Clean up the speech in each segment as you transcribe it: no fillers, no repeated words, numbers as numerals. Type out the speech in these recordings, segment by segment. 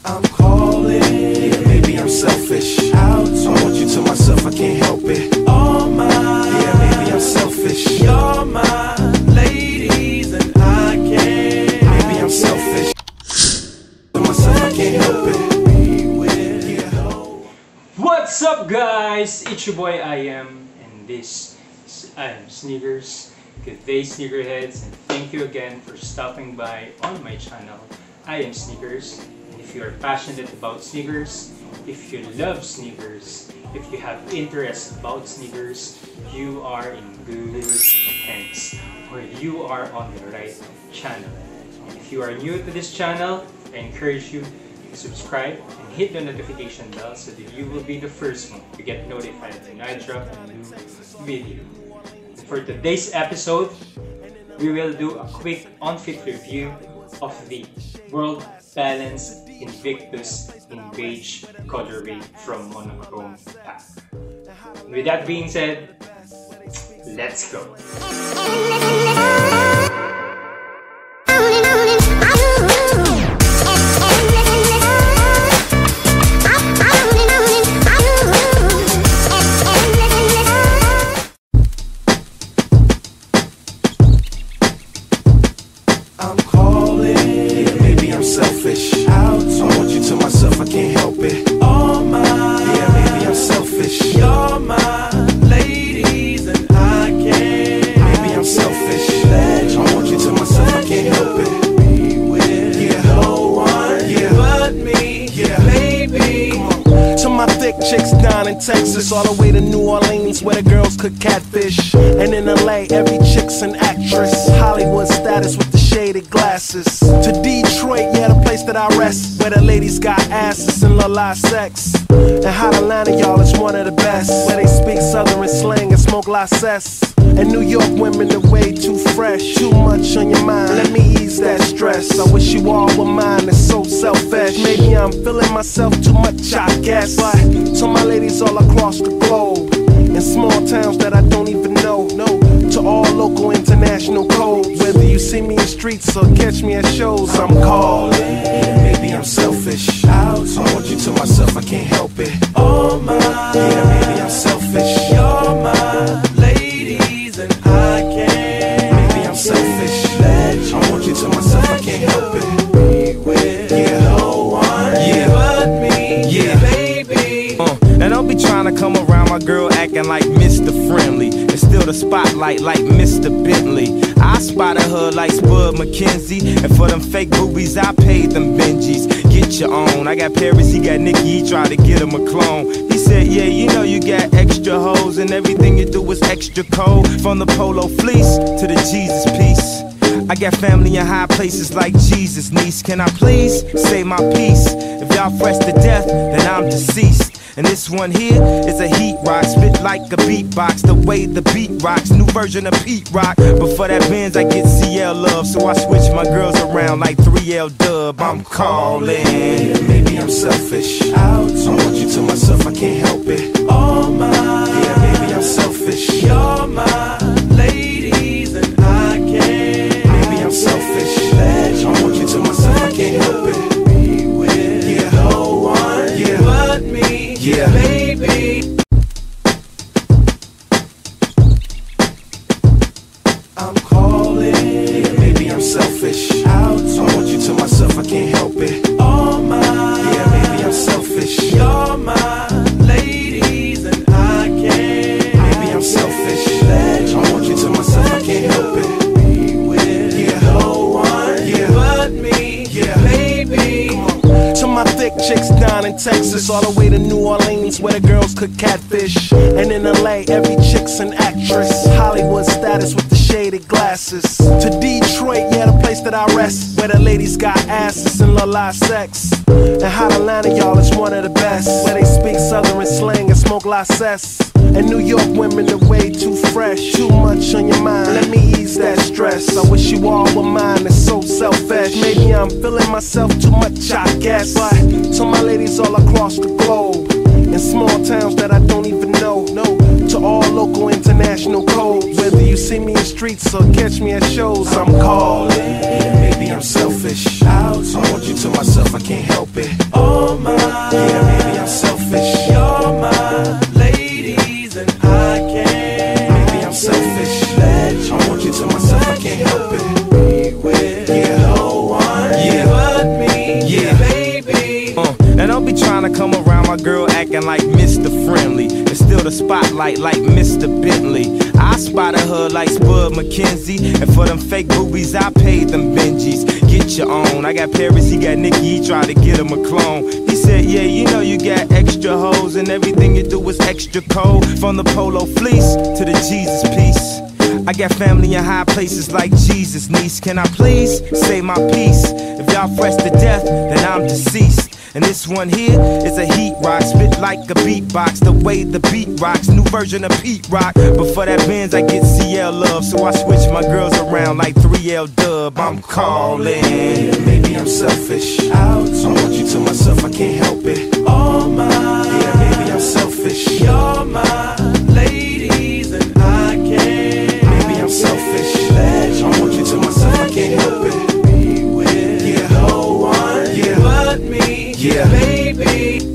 I'm calling. Yeah, maybe I'm selfish. Out. I want you to myself, I can't help it. All mine. Yeah, maybe I'm selfish. You're my ladies and I can't. Maybe I'm selfish. To myself, I can't help it. What's up, guys? It's your boy I Am, and this is I Am Sneakers. Good day, sneakerheads, and thank you again for stopping by on my channel, I Am Sneakers. And if you are passionate about sneakers, if you love sneakers, if you have interest about sneakers, you are in good hands, or you are on the right channel. And if you are new to this channel, I encourage you to subscribe and hit the notification bell so that you will be the first one to get notified when I drop a new video. For today's episode, we will do a quick on-fit review of the World Balance Invictus in beige colorway from Monochrome pack. With that being said, let's go! I'm calling. Yeah, maybe I'm selfish. Out. I want you to myself, I can't help it. All mine. Yeah, maybe I'm selfish. You're my ladies and I can't. Maybe I'm selfish. I want you to myself, I can't help it. Be with yeah, no one. Yeah, but me. Yeah, baby. To my thick chicks down in Texas, all the way to New Orleans, where the girls cook catfish. And in LA, every chick's an actress. Hollywood status with the shaded glasses. To Detroit, yeah, the place that I rest, where the ladies got asses and la sex. And Hot Atlanta, y'all, is one of the best, where they speak southern slang and smoke la cess. And New York women are way too fresh. Too much on your mind, let me ease that stress. I wish you all were mine, it's so selfish. Maybe I'm feeling myself too much, I guess. But to my ladies all across the globe, in small towns that I don't even know, to all local international codes, whether you see me in streets or catch me at shows, I'm calling. Maybe I'm selfish. Out. I want you to myself, I can't help it. All mine. Yeah, maybe I'm selfish. You're my ladies and I can't. Maybe I'm selfish. I want you to myself, I can't help it. Be with yeah, no one. Yeah, but me. Yeah, baby. And don't be trying to come around my girl acting like Mr. Friendly and still the spotlight like Mr. Bentley. I spotted her like Spud McKenzie, and for them fake boobies I paid them Benjis. Get your own. I got Paris, he got Nikki, he tried to get him a clone. He said, yeah, you know you got extra hoes and everything you do is extra cold. From the polo fleece to the Jesus piece. I got family in high places like Jesus, niece. Can I please say my piece? If y'all fresh to death, then I'm deceased. And this one here is a heat rock, spit like a beatbox, the way the beat rocks, new version of Pete Rock. But for that Benz I get CL love, so I switch my girls around like 3L Dub. I'm calling. Yeah, maybe I'm selfish. Out. I want you to myself, I can't help it. All mine. Yeah, maybe I'm selfish. You're my ladies and I can't. Maybe I'm selfish. I want you to myself, I can't help it. Be with yeah, no one. Yeah, but me. Yeah, baby. I'm calling. Yeah, maybe I'm selfish. Out. I want you to myself, I can't help it. All mine. Yeah, maybe I'm selfish. You're my ladies and I can't. Maybe I'm selfish. I want you to myself, I can't help it. Be with yeah, no one. Yeah, but me. Yeah, baby. To my thick chicks down in Texas, all the way to New Orleans, where the girls cook catfish. And in LA, every chick's an actress. Hollywood status with the shaded glasses. To Detroit, yeah, the place that I rest, where the ladies got asses and la sex. And Hot Atlanta, y'all, is one of the best, where they speak southern slang and smoke la cess. And New York women are way too fresh. Too much on your mind, let me ease that stress. I wish you all were mine, it's so selfish. Maybe I'm feeling myself too much, I guess. But to my ladies all across the globe, in small towns that I don't even know, to all local international codes, whether you see me in streets or catch me at shows, I'm calling. Maybe I'm selfish. Out. I want you to myself, I can't help it. spotlight like Mr. Bentley. I spotted her like Spud McKenzie, and for them fake boobies, I paid them Benjis. Get your own. I got Paris, he got Nikki, he tried to get him a clone. He said, yeah, you know you got extra hoes, and everything you do is extra cold. From the polo fleece to the Jesus piece. I got family in high places like Jesus, niece. Can I please say my piece? If y'all fresh to death, then I'm deceased. And this one here is a heat rock, spit like a beatbox, the way the beat rocks, new version of Pete Rock. But for that Benz, I get CL love, so I switch my girls around like 3L Dub. I'm calling. Yeah, maybe I'm selfish. I want you to myself, I can't help it. All mine. Yeah, maybe I'm selfish. You're my ladies, and I can't. Maybe I'm selfish. I want you to myself, I can't help it. Yeah, no one. Yeah, but me. Yeah, baby.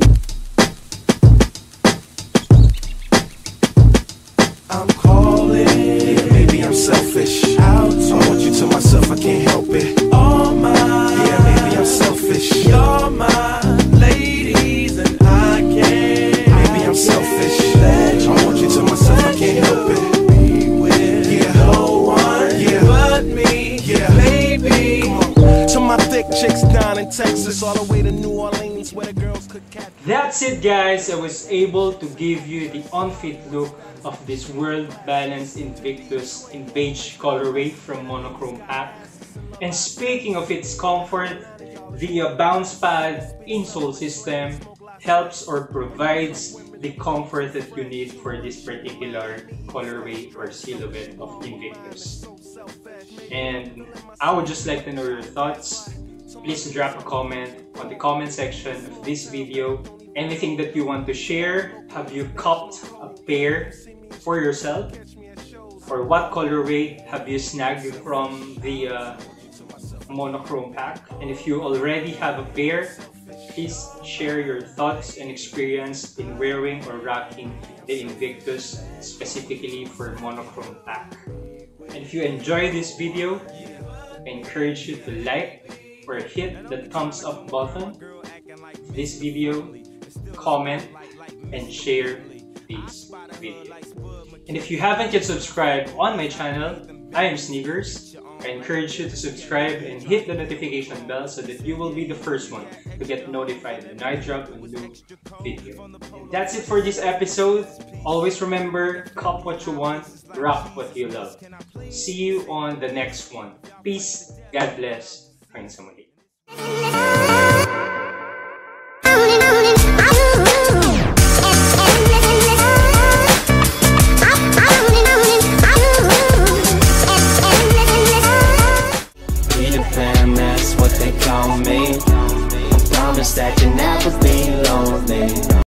I'm calling. Yeah, maybe I'm selfish. I want you to myself, I can't help it. All mine. Yeah, maybe I'm selfish. You're my ladies, and I can't. Maybe I'm selfish. I want you to myself, I can't help it. Yeah, no one. Yeah, but me. Yeah, baby. To my thick chicks down in Texas, all the way to New Orleans, where the girls could catch. That's it, guys. I was able to give you the on-fit look of this World Balance Invictus in beige colorway from Monochrome Pack. And speaking of its comfort, the bounce pad insole system helps or provides the comfort that you need for this particular colorway or silhouette of Invictus. And I would just like to know your thoughts. Please drop a comment on the comment section of this video. Anything that you want to share. Have you copped a pair for yourself? Or what colorway have you snagged from the Monochrome Pack? And if you already have a pair, please share your thoughts and experience in wearing or rocking the Invictus specifically for Monochrome Pack. And if you enjoy this video, I encourage you to like or hit the thumbs up button of this video, comment, and share this video. And if you haven't yet subscribed on my channel, I am Sneakers. I encourage you to subscribe and hit the notification bell so that you will be the first one to get notified when I drop a new video. And that's it for this episode. Always remember, cop what you want, rock what you love. See you on the next one. Peace, God bless, friends.